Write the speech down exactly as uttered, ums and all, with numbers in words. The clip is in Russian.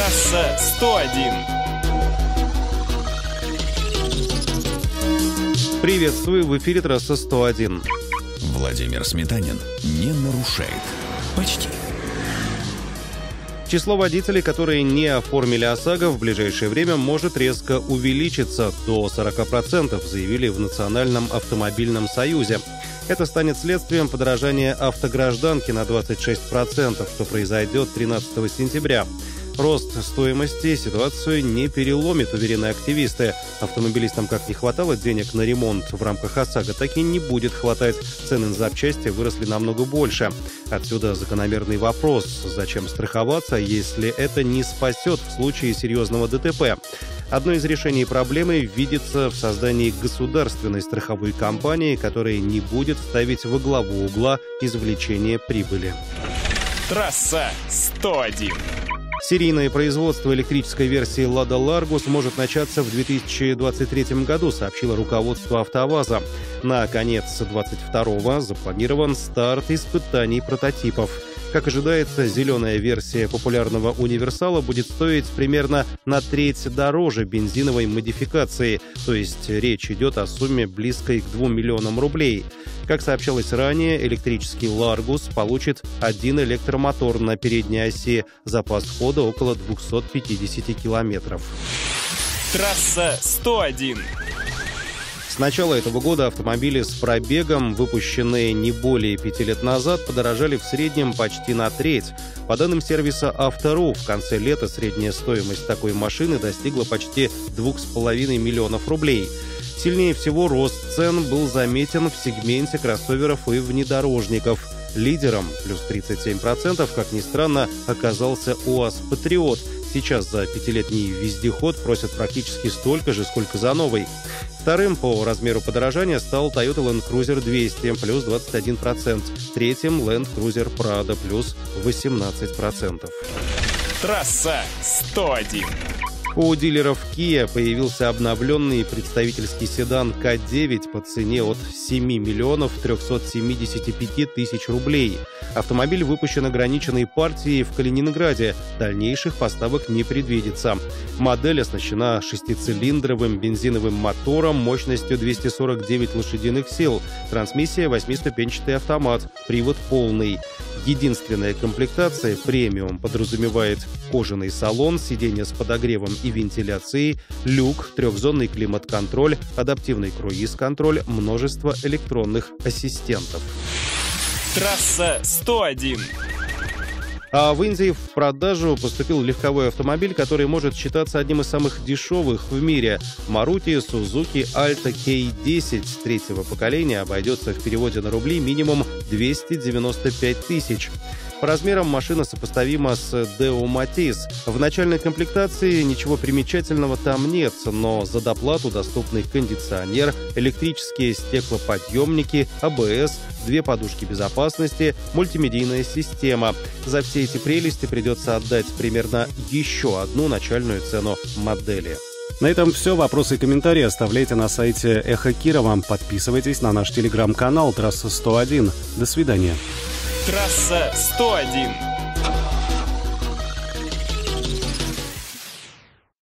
Трасса сто один. Приветствую, в эфире трасса сто один. Владимир Сметанин не нарушает. Почти. Число водителей, которые не оформили ОСАГО, в ближайшее время может резко увеличиться до сорока процентов, заявили в Национальном автомобильном союзе. Это станет следствием подорожания автогражданки на двадцать шесть процентов, что произойдет тринадцатого сентября. Рост стоимости ситуацию не переломит, уверены активисты. Автомобилистам как не хватало денег на ремонт в рамках ОСАГО, так и не будет хватать. Цены на запчасти выросли намного больше. Отсюда закономерный вопрос: зачем страховаться, если это не спасет в случае серьезного ДТП? Одно из решений проблемы видится в создании государственной страховой компании, которая не будет ставить во главу угла извлечение прибыли. Трасса сто один. Серийное производство электрической версии «Лада Ларгус» может начаться в две тысячи двадцать третьем году, сообщило руководство «АвтоВАЗа». На конец две тысячи двадцать второго запланирован старт испытаний прототипов. Как ожидается, зеленая версия популярного универсала будет стоить примерно на треть дороже бензиновой модификации, то есть речь идет о сумме близкой к двум миллионам рублей. Как сообщалось ранее, электрический «Ларгус» получит один электромотор на передней оси, запас хода около двухсот пятидесяти километров. Трасса сто один. С начала этого года автомобили с пробегом, выпущенные не более пяти лет назад, подорожали в среднем почти на треть. По данным сервиса «Автору», в конце лета средняя стоимость такой машины достигла почти двух с половиной миллионов рублей. Сильнее всего рост цен был заметен в сегменте кроссоверов и внедорожников. Лидером, плюс тридцать семь процентов, как ни странно, оказался УАЗ «Патриот». Сейчас за пятилетний вездеход просят практически столько же, сколько за новый. Вторым по размеру подорожания стал Toyota Land Cruiser двести, плюс двадцать один процент. Третьим Land Cruiser Prado, плюс восемнадцать процентов. Трасса сто один. У дилеров Kia появился обновленный представительский седан К девять по цене от семи миллионов трехсот семидесяти пяти тысяч рублей. Автомобиль выпущен ограниченной партией в Калининграде. Дальнейших поставок не предвидится. Модель оснащена шестицилиндровым бензиновым мотором мощностью двести сорок девять лошадиных сил. Трансмиссия восьмиступенчатый автомат. Привод полный. Единственная комплектация премиум подразумевает кожаный салон, сиденье с подогревом и вентиляцией, люк, трехзонный климат-контроль, адаптивный круиз-контроль, множество электронных ассистентов. Трасса сто один. А в Индии в продажу поступил легковой автомобиль, который может считаться одним из самых дешевых в мире. Maruti Suzuki Alto кей десять третьего поколения обойдется в переводе на рубли минимум двести девяносто пять тысяч. По размерам машина сопоставима с Deo Matiz. В начальной комплектации ничего примечательного там нет, но за доплату доступны кондиционер, электрические стеклоподъемники, А Б С, две подушки безопасности, мультимедийная система. За все эти прелести придется отдать примерно еще одну начальную цену модели. На этом все. Вопросы и комментарии оставляйте на сайте Эхо Кирова. Подписывайтесь на наш телеграм-канал «Трасса сто один». До свидания. Трасса сто один.